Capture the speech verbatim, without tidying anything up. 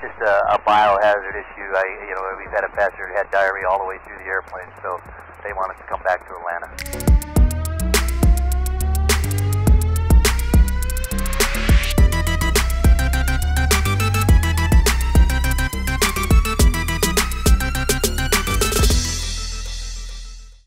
just a, a biohazard issue. I, you know, we've had a passenger who had diarrhea all the way through the airplane, so they want us to come back to Atlanta.